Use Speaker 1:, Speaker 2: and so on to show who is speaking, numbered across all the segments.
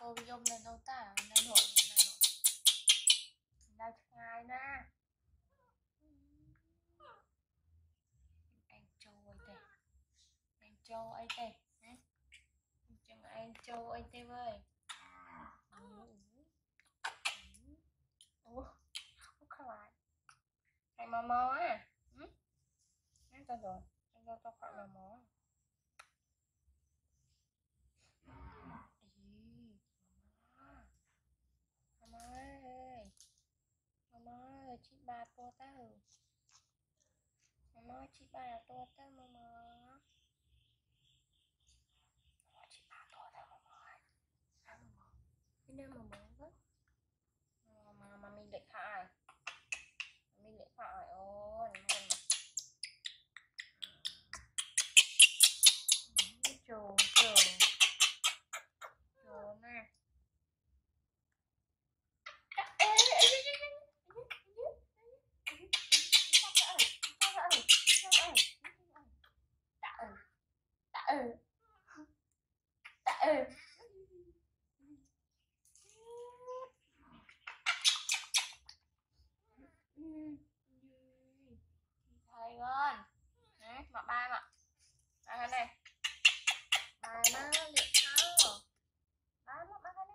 Speaker 1: đâu yom lên đâu ta na nội na ngay na anh châu ấy tê chẳng anh châu ấy tê ơi không lại anh mò mò á anh cho rồi anh cho khỏi mò mò mama ơi chị bà to ta hử mama chị bà to ta mama chị bà to ta mama cái nơi mà muốn hết mà mình để khai ôi trường nè thầy ơi nè mặc ba mà ba này ba má liệt sao ba má ba này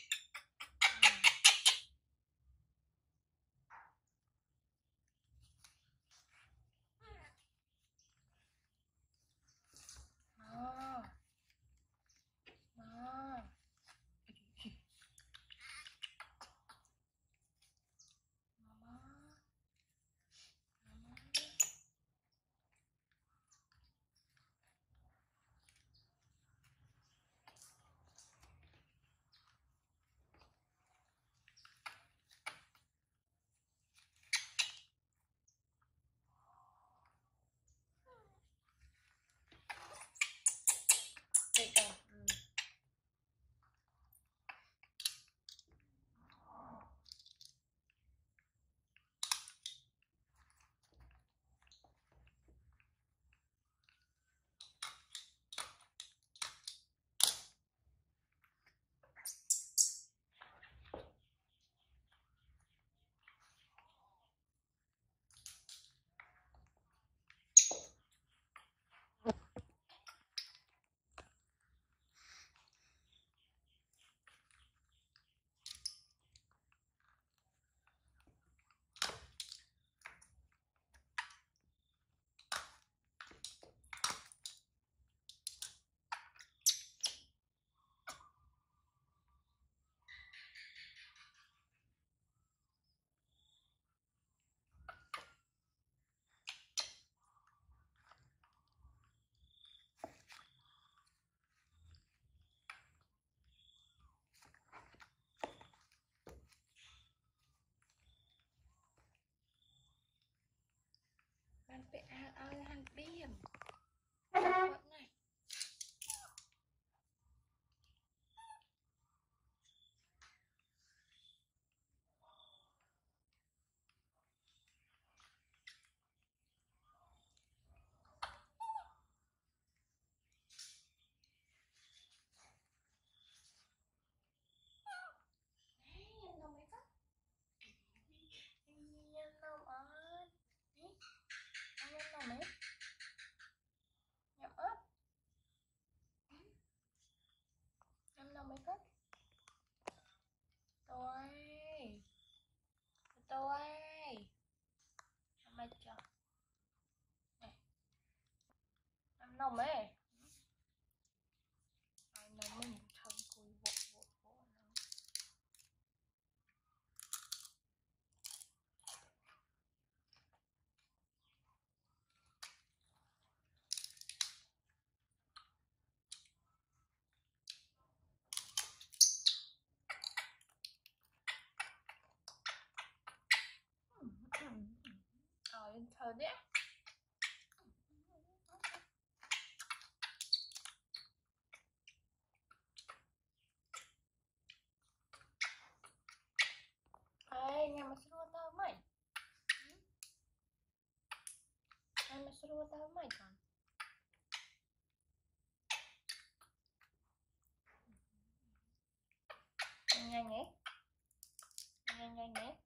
Speaker 1: được rồi ăn bị ăn biểm này mấy phút tôi mày chờ em nồng ấy ai nồng mình thân cùi vỗ thờ đấy ê nhà mà suruh tao mày nhà mà suruh tao mày con nhanh nhanh nhé, nhanh nhanh nhé.